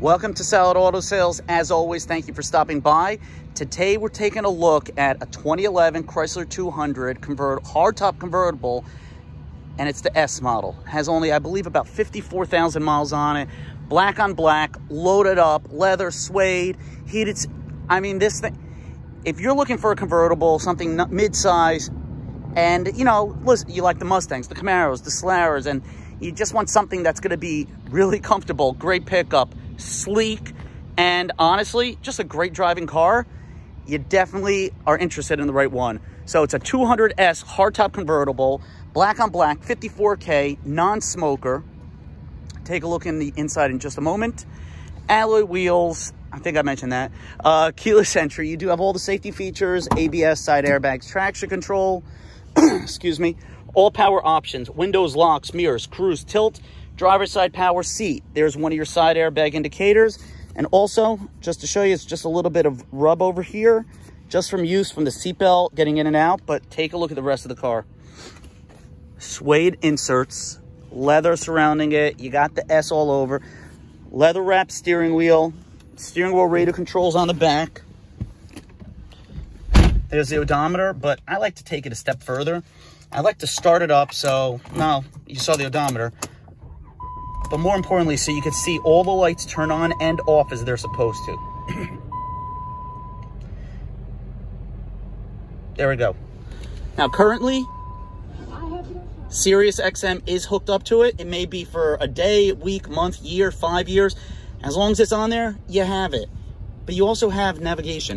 Welcome to Salit Auto Sales. As always, thank you for stopping by. Today we're taking a look at a 2011 Chrysler 200 hardtop convertible, and it's the S model. Has only, I believe, about 54,000 miles on it. Black on black, loaded up, leather, suede, heated. I mean, this thing, if you're looking for a convertible, something mid-size, and you know, listen, you like the Mustangs, the Camaros, the Solaris, and you just want something that's going to be really comfortable, great pickup, sleek, and honestly, just a great driving car, you definitely are interested in the right one. So it's a 200S hardtop convertible, black on black, 54K, non-smoker. Take a look in the inside in just a moment. Alloy wheels, I think I mentioned that. Keyless entry, you do have all the safety features, ABS, side airbags, traction control, excuse me, all power options, windows, locks, mirrors, cruise, tilt, driver's side power seat. There's one of your side airbag indicators. And also, just to show you, it's just a little bit of rub over here, just from use from the seatbelt getting in and out. But take a look at the rest of the car. Suede inserts, leather surrounding it. You got the S all over. Leather wrapped steering wheel radio controls on the back. There's the odometer, but I like to take it a step further. I like to start it up, so now you saw the odometer. But more importantly, so you can see all the lights turn on and off as they're supposed to. There we go. Now, currently, Sirius XM is hooked up to it. It may be for a day, week, month, year, 5 years. As long as it's on there, you have it. But you also have navigation.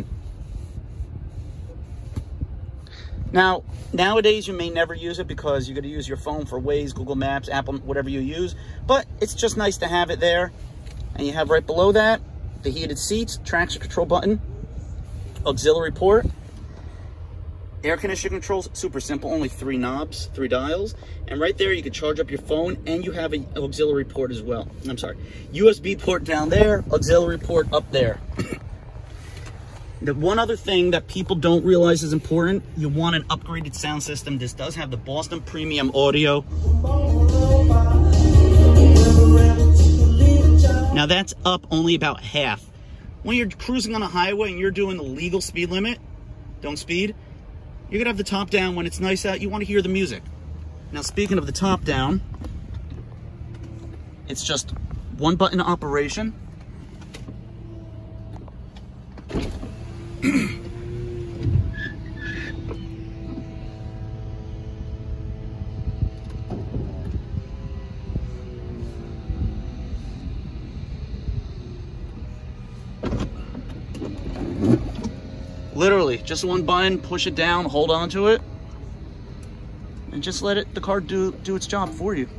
Now, nowadays, you may never use it because you're going to use your phone for Waze, Google Maps, Apple, whatever you use. But it's just nice to have it there. And you have right below that, the heated seats, traction control button, auxiliary port, air conditioning controls, super simple, only 3 knobs, 3 dials. And right there, you can charge up your phone, and you have an auxiliary port as well. I'm sorry, USB port down there, auxiliary port up there. The one other thing that people don't realize is important, you want an upgraded sound system. This does have the Boston Premium Audio. Now that's up only about half. When you're cruising on a highway and you're doing the legal speed limit, don't speed, you're gonna have the top down. When it's nice out, you want to hear the music. Now, speaking of the top down, it's just one button operation. Literally, just one button, push it down, hold on to it, and just let the car do its job for you.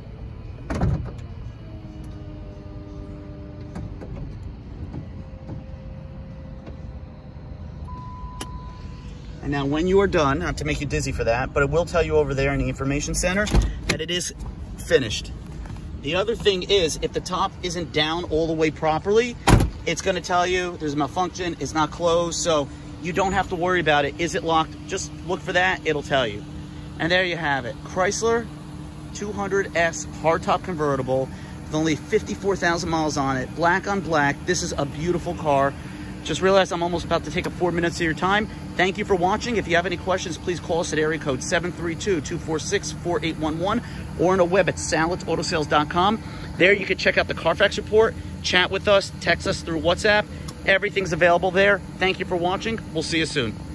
And now when you are done, not to make you dizzy for that, but it will tell you over there in the information center that it is finished. The other thing is, if the top isn't down all the way properly, it's going to tell you there's a malfunction, it's not closed, so you don't have to worry about it. Is it locked? Just look for that, it'll tell you. And there you have it. Chrysler 200S hardtop convertible with only 54,000 miles on it. Black on black. This is a beautiful car. Just realized I'm almost about to take up 4 minutes of your time. Thank you for watching. If you have any questions, please call us at area code 732-246-4811 or on the web at salitautosales.com. There you can check out the Carfax report, chat with us, text us through WhatsApp. Everything's available there. Thank you for watching. We'll see you soon.